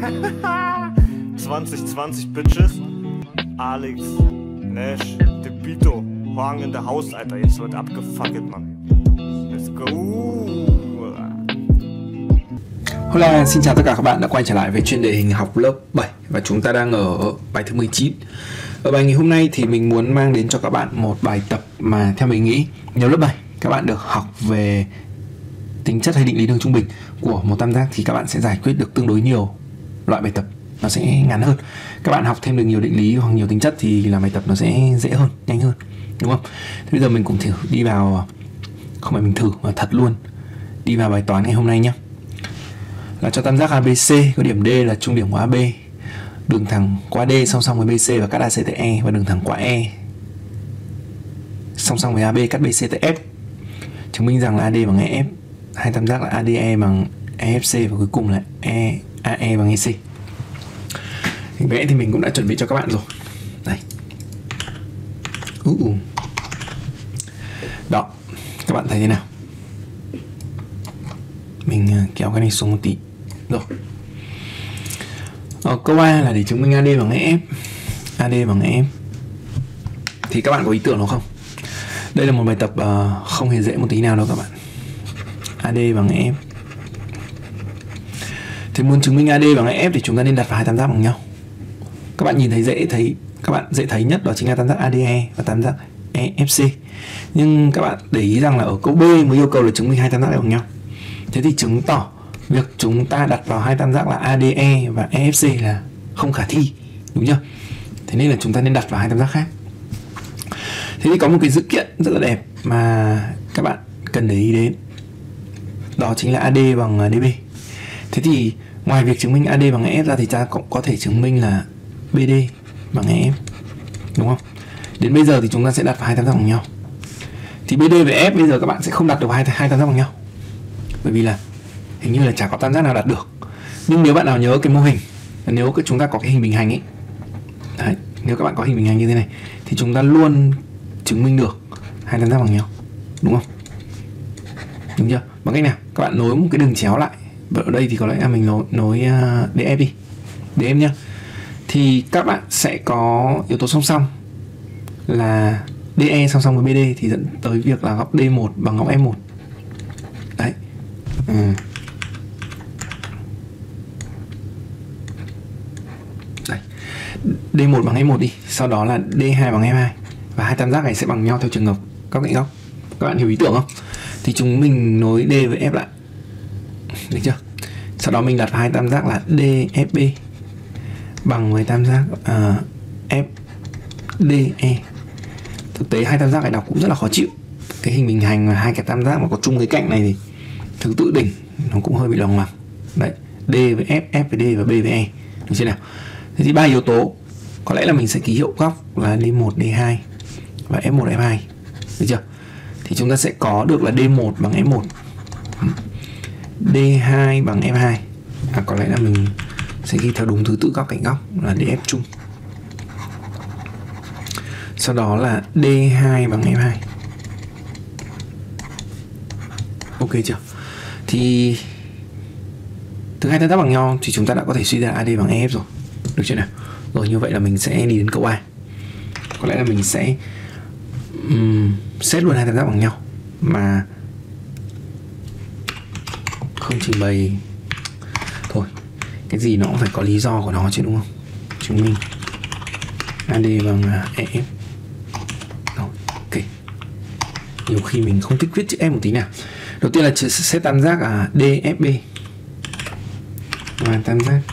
2020 Bitches. Alex, Nash, Debito, Hoàng in the house, Alter. Jetzt wird abgefuckt, man. Let's go. Hola, xin chào tất cả các bạn đã quay trở lại với chuyên đề hình học lớp 7 và chúng ta đang ở bài thứ 19. Ở bài ngày hôm nay thì mình muốn mang đến cho các bạn một bài tập mà theo mình nghĩ nếu lớp 7 các bạn được học về tính chất hay định lý đường trung bình của một tam giác thì các bạn sẽ giải quyết được tương đối nhiều loại bài tập, nó sẽ ngắn hơn. Các bạn học thêm được nhiều định lý hoặc nhiều tính chất thì làm bài tập nó sẽ dễ hơn, nhanh hơn, đúng không? Thế bây giờ mình cùng thử đi vào, không phải mình thử mà thật luôn, đi vào bài toán ngày hôm nay nhé. Là cho tam giác ABC có điểm D là trung điểm của AB, đường thẳng qua D song song với BC và cắt AC tại E, và đường thẳng qua E song song với AB cắt BC tại F. Chứng minh rằng là AD bằng EF, hai tam giác là ADE bằng EFC và cuối cùng là AE bằng EC. Hình vẽ thì mình cũng đã chuẩn bị cho các bạn rồi. Đây. Đó, các bạn thấy thế nào? Mình kéo cái này xuống một tí. Rồi. Câu A là để chứng minh AD bằng EF. AD bằng EF. Thì các bạn có ý tưởng nó không? Đây là một bài tập không hề dễ một tí nào đâu các bạn. AD bằng EF. Thì muốn chứng minh AD bằng EF thì chúng ta nên đặt vào hai tam giác bằng nhau. Các bạn nhìn thấy các bạn dễ thấy nhất đó chính là tam giác ADE và tam giác EFC. Nhưng các bạn để ý rằng là ở câu B mới yêu cầu là chứng minh hai tam giác này bằng nhau. Thế thì chứng tỏ việc chúng ta đặt vào hai tam giác là ADE và EFC là không khả thi, đúng chưa? Thế nên là chúng ta nên đặt vào hai tam giác khác. Thế thì có một cái dữ kiện rất là đẹp mà các bạn cần để ý đến, đó chính là AD bằng DB. Thế thì ngoài việc chứng minh AD bằng EF ra thì ta cũng có thể chứng minh là BD bằng EF, đúng không? Đến bây giờ thì chúng ta sẽ đặt vào hai tam giác bằng nhau. Thì BD và EF bây giờ các bạn sẽ không đặt được hai tam giác bằng nhau, bởi vì là hình như là chả có tam giác nào đặt được. Nhưng nếu bạn nào nhớ cái mô hình, nếu chúng ta có cái hình bình hành ấy, đấy, nếu các bạn có hình bình hành như thế này thì chúng ta luôn chứng minh được hai tam giác bằng nhau, đúng không? Đúng chưa? Bằng cách nào? Các bạn nối một cái đường chéo lại. Ở đây thì có lẽ là mình nối DF đi, DF nhá. Thì các bạn sẽ có yếu tố song song là DE song song với BD thì dẫn tới việc là góc D1 bằng góc F1. Đấy. Đây. D1 bằng F1 đi, sau đó là D2 bằng F2 và hai tam giác này sẽ bằng nhau theo trường hợp góc cạnh góc. Các bạn hiểu ý tưởng không? Thì chúng mình nối D với F lại. Được chưa? Sau đó mình đặt hai tam giác là DFB bằng với tam giác FDE. Thực tế hai tam giác này đọc cũng rất là khó chịu. Cái hình bình hành và hai cái tam giác mà có chung cái cạnh này thì thứ tự đỉnh nó cũng hơi bị lòng ngoằng. Đấy, D với F, F với D và B với E. Được chưa nào? Thế thì ba yếu tố có lẽ là mình sẽ ký hiệu góc là D1, D2 và F1, F2. Được chưa? Thì chúng ta sẽ có được là D1 bằng F1, D2 bằng F2. Có lẽ là mình sẽ ghi theo đúng thứ tự góc cạnh góc là DF chung. Sau đó là D2 bằng F2. Ok chưa? Thì từ hai tam giác bằng nhau thì chúng ta đã có thể suy ra AD bằng EF rồi. Được chưa nào? Rồi như vậy là mình sẽ đi đến câu A. Có lẽ là mình sẽ xét luôn hai tam giác bằng nhau mà không trình bày. Thôi, cái gì nó cũng phải có lý do của nó chứ, đúng không? Chứng minh AD bằng EF. Rồi, ok. Nhiều khi mình không thích viết chữ F một tí nào. Đầu tiên là xét tam giác DFB và tam giác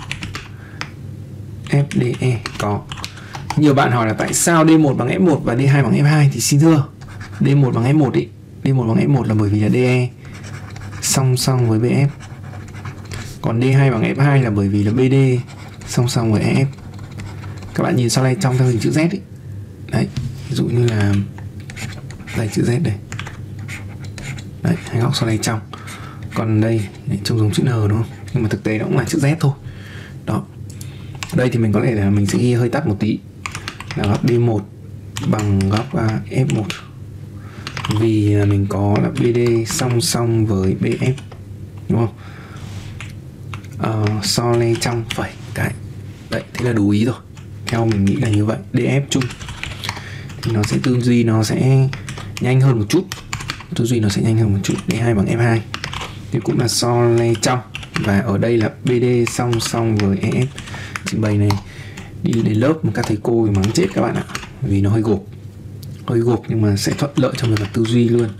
FDE có. Nhiều bạn hỏi là tại sao D1 bằng F1 và D2 bằng F2 thì xin thưa, D1 bằng F1 ý, D1 bằng F1 là bởi vì là DE song song với BF. Còn D2 bằng F2 là bởi vì là BD song song với EF. Các bạn nhìn sau này trong theo hình chữ Z ý. Đấy, ví dụ như là đây chữ Z đây. Đấy, hai góc sau này trong. Còn đây trông giống chữ N đúng không? Nhưng mà thực tế nó cũng là chữ Z thôi. Đó. Đây thì mình có thể là mình sẽ ghi hơi tắt một tí là góc D1 bằng góc F1 vì là mình có là BD song song với BF, đúng không? so le trong phẩy cái. Đấy, thế là đủ ý rồi. Theo mình nghĩ là như vậy. DF chung thì nó sẽ tư duy nó sẽ nhanh hơn một chút. Tư duy nó sẽ nhanh hơn một chút. D2 bằng F2 thì cũng là so le trong. Và ở đây là BD song song với EF. Trình bày này đi đến lớp mà các thầy cô thì mắng chết các bạn ạ. Vì nó hơi gộp nhưng mà sẽ thuận lợi trong việc tư duy luôn.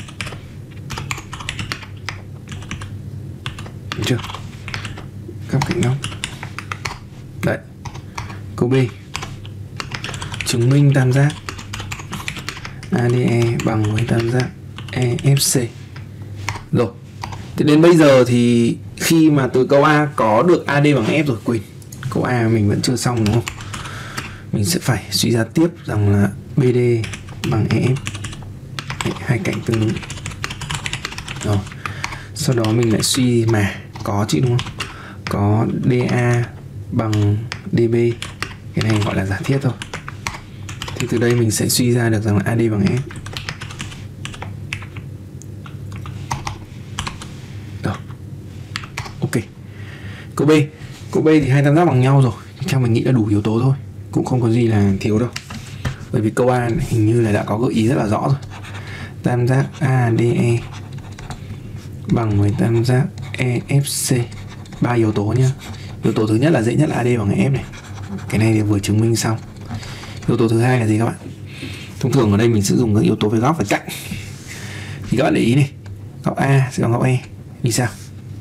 Được chưa? Góc cạnh góc. Đấy. Câu B. Chứng minh tam giác ADE bằng với tam giác EFC. Rồi. Thì đến bây giờ thì khi mà từ câu A có được AD bằng F rồi, quên. Câu A mình vẫn chưa xong đúng không? Mình sẽ phải suy ra tiếp rằng là BD bằng EF. Hai cạnh tương ứng. Rồi. Sau đó mình lại suy mà có chứ đúng không? Có DA bằng DB. Cái này gọi là giả thiết thôi. Thì từ đây mình sẽ suy ra được rằng là AD bằng F. Rồi. Ok. Câu B. Câu B thì hai tam giác bằng nhau rồi. Theo mình nghĩ là đủ yếu tố thôi. Cũng không có gì là thiếu đâu. Bởi vì câu A hình như là đã có gợi ý rất là rõ rồi. Tam giác ADE bằng với tam giác EFC. 3 yếu tố nhá. Yếu tố thứ nhất là dễ nhất là AD bằng F này. Cái này thì vừa chứng minh xong. Yếu tố thứ hai là gì các bạn? Thông thường ở đây mình sẽ dùng các yếu tố về góc và cạnh. Thì các bạn để ý này, góc A sẽ bằng góc E. Vì sao?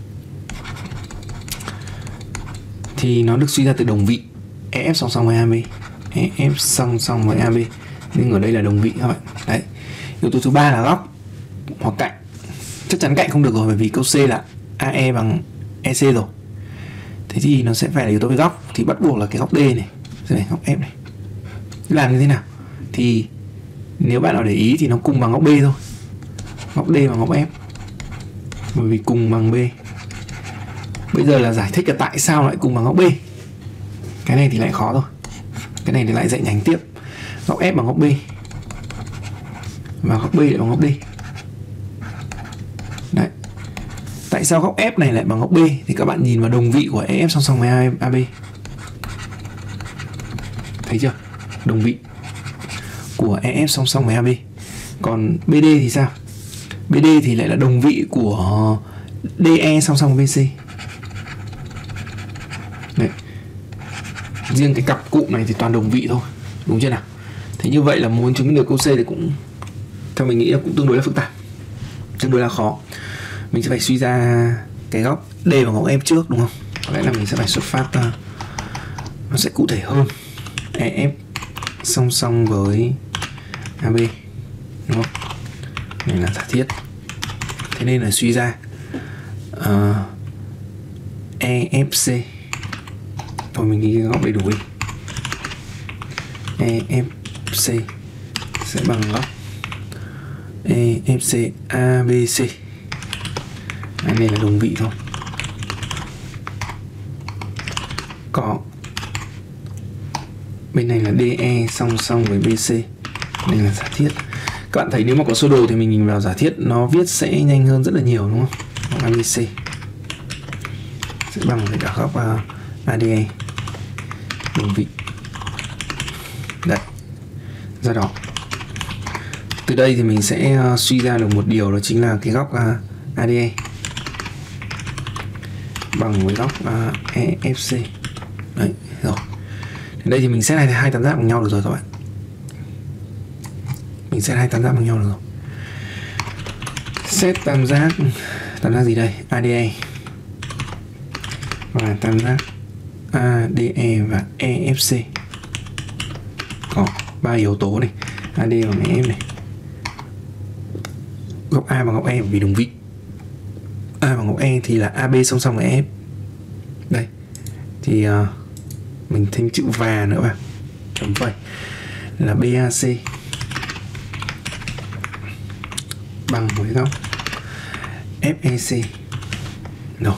Thì nó được suy ra từ đồng vị EF song song với AB. EF song song với AB. Nhưng ở đây là đồng vị các bạn. Đấy. Yếu tố thứ ba là góc hoặc cạnh. Chắc chắn cạnh không được rồi bởi vì câu C là AE bằng EC rồi. Thế thì nó sẽ phải là yếu tố về góc. Thì bắt buộc là cái góc D này, rồi góc F này. Làm như thế nào? Thì nếu bạn nào để ý thì nó cùng bằng góc B thôi. Góc D bằng góc F. Bởi vì cùng bằng B. Bây giờ là giải thích là tại sao lại cùng bằng góc B. Cái này thì lại khó rồi. Cái này thì lại dạy nhánh tiếp. Góc F bằng góc B và góc B lại bằng góc D. Đấy. Tại sao góc F này lại bằng góc B? Thì các bạn nhìn vào đồng vị của EF song song với AB. Thấy chưa? Đồng vị của EF song song với AB. Còn BD thì sao? BD thì lại là đồng vị của DE song song với BC. Đấy. Riêng cái cặp cụm này thì toàn đồng vị thôi. Đúng chưa nào? Thế như vậy là muốn chứng minh được câu C thì cũng theo mình nghĩ là cũng tương đối là phức tạp, tương đối là khó. Mình sẽ phải suy ra cái góc D bằng góc F trước đúng không? Có lẽ là mình sẽ phải xuất phát nó sẽ cụ thể hơn. EF song song với AB đúng không? Này là giả thiết. Thế nên là suy ra EFC. Thôi mình ghi cái góc đầy đủ đi. EFC sẽ bằng góc EFC ABC. Cái này là đồng vị thôi. Có bên này là DE song song với BC. Đây là giả thiết. Các bạn thấy nếu mà có sơ đồ thì mình nhìn vào giả thiết nó viết sẽ nhanh hơn rất là nhiều đúng không? Góc ABC sẽ bằng với cả góc ADE đồng vị. Đấy. Do đó từ đây thì mình sẽ suy ra được một điều, đó chính là cái góc ADE bằng với góc EFC. Đấy, rồi. Đến đây thì mình xét hai tam giác bằng nhau được rồi các bạn. Mình xét hai tam giác bằng nhau được rồi. Xét tam giác gì đây? ADE và tam giác ADE và EFC. Có 3 yếu tố này, AD bằng EF này. Góc A bằng góc E vì đồng vị. A bằng góc E thì là AB song song với EF. Đây. Thì mình thêm chữ và nữa vào. Chấm phẩy là BAC bằng với góc FEC. Rồi.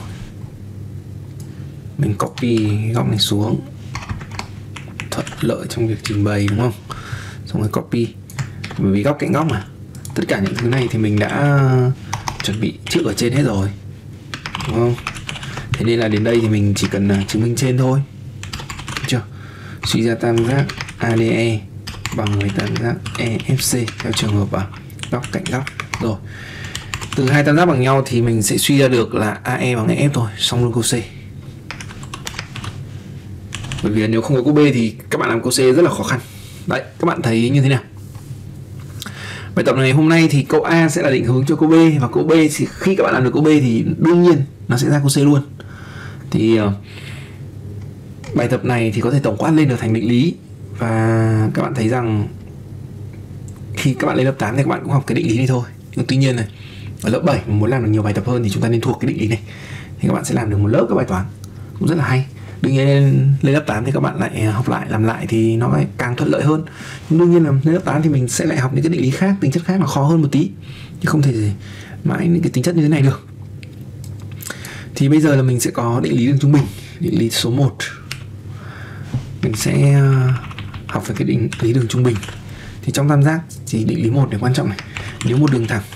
Mình copy góc này xuống, thuận lợi trong việc trình bày đúng không? Xong rồi copy. Bởi vì góc cạnh góc mà. Tất cả những thứ này thì mình đã chuẩn bị trước ở trên hết rồi, đúng không? Thế nên là đến đây thì mình chỉ cần chứng minh trên thôi. Được chưa? Suy ra tam giác ADE bằng với tam giác EFC theo trường hợp góc cạnh góc. Rồi, từ hai tam giác bằng nhau thì mình sẽ suy ra được là AE bằng EF thôi, xong luôn câu C. Bởi vì nếu không có câu B thì các bạn làm câu C rất là khó khăn. Đấy, các bạn thấy như thế nào? Bài tập này hôm nay thì câu A sẽ là định hướng cho câu B, và câu B thì khi các bạn làm được câu B thì đương nhiên nó sẽ ra câu C luôn. Thì bài tập này thì có thể tổng quát lên được thành định lý, và các bạn thấy rằng khi các bạn lên lớp 8 thì các bạn cũng học cái định lý này thôi. Nhưng tuy nhiên này, ở lớp 7 muốn làm được nhiều bài tập hơn thì chúng ta nên thuộc cái định lý này, thì các bạn sẽ làm được một lớp các bài toán cũng rất là hay. Đương nhiên lên lớp 8 thì các bạn lại học lại, làm lại thì nó lại càng thuận lợi hơn. Nhưng đương nhiên là lên lớp 8 thì mình sẽ lại học những cái định lý khác, tính chất khác, nó khó hơn một tí, chứ không thể mãi những cái tính chất như thế này được. Thì bây giờ là mình sẽ có định lý đường trung bình, định lý số 1. Mình sẽ học về cái định lý đường trung bình. Thì trong tam giác thì định lý 1 này quan trọng này. Nếu một đường thẳng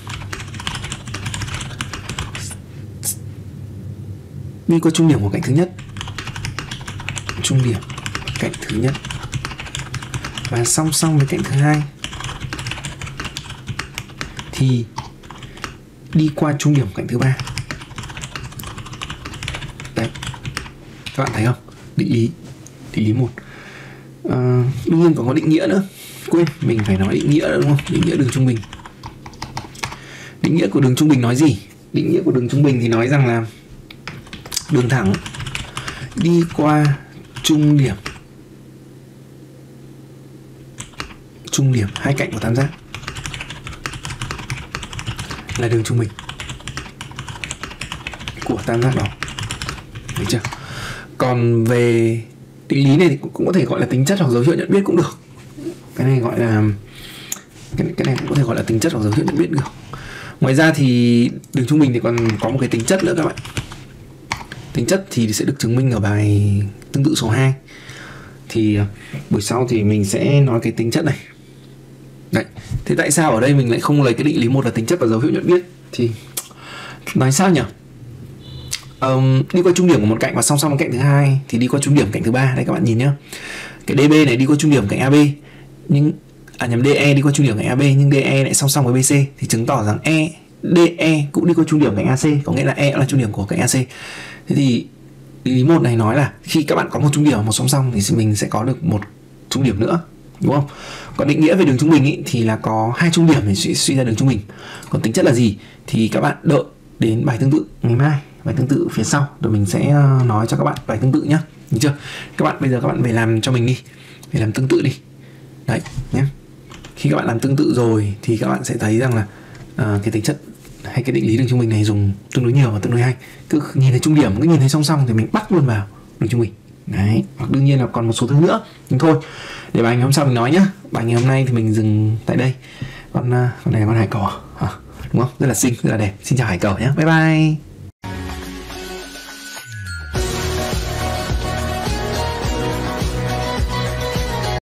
đi qua trung điểm của cạnh thứ nhất, trung điểm cạnh thứ nhất và song song với cạnh thứ hai thì đi qua trung điểm cạnh thứ ba. Đấy, các bạn thấy không? Định lý 1. Đương nhiên còn có định nghĩa nữa. Quên, mình phải nói định nghĩa nữa, đúng không? Định nghĩa đường trung bình. Định nghĩa của đường trung bình nói gì? Định nghĩa của đường trung bình thì nói rằng là đường thẳng đi qua trung điểm hai cạnh của tam giác là đường trung bình của tam giác đó. Được chưa? Còn về định lý này thì cũng có thể gọi là tính chất hoặc dấu hiệu nhận biết cũng được. Cái này gọi là cái này cũng có thể gọi là tính chất hoặc dấu hiệu nhận biết được. Ngoài ra thì đường trung bình thì còn có một cái tính chất nữa các bạn. Tính chất thì sẽ được chứng minh ở bài tương tự số 2. Thì buổi sau thì mình sẽ nói cái tính chất này. Đấy. Thế tại sao ở đây mình lại không lấy cái định lý 1 là tính chất và dấu hiệu nhận biết? Thì nói sao nhỉ? Đi qua trung điểm của một cạnh và song song với cạnh thứ hai thì đi qua trung điểm cạnh thứ ba. Đây các bạn nhìn nhá. Cái DB này đi qua trung điểm cạnh AB, nhưng DE đi qua trung điểm cạnh AB, nhưng DE lại song song với BC, thì chứng tỏ rằng DE cũng đi qua trung điểm cạnh AC, có nghĩa là E là trung điểm của cạnh AC. Thế thì định lý 1 này nói là khi các bạn có một trung điểm và một song song thì mình sẽ có được một trung điểm nữa, đúng không? Còn định nghĩa về đường trung bình ý, thì là có hai trung điểm để suy ra đường trung bình. Còn tính chất là gì thì các bạn đợi đến bài tương tự ngày mai, bài tương tự phía sau, rồi mình sẽ nói cho các bạn bài tương tự nhá. Được chưa? Các bạn bây giờ các bạn về làm cho mình đi, về làm tương tự đi. Đấy nhé. Khi các bạn làm tương tự rồi thì các bạn sẽ thấy rằng là cái tính chất hay cái định lý đường trung bình này dùng tương đối nhiều và tương đối hay. Cứ nhìn thấy trung điểm, cứ nhìn thấy song song thì mình bắt luôn vào đường trung bình. Đấy, hoặc đương nhiên là còn một số thứ nữa. Nhưng thôi, để bài ngày hôm sau mình nói nhá. Bài ngày hôm nay thì mình dừng tại đây. Con này là con hải cẩu, đúng không? Rất là xinh, rất là đẹp. Xin chào hải cẩu nhé. Bye bye.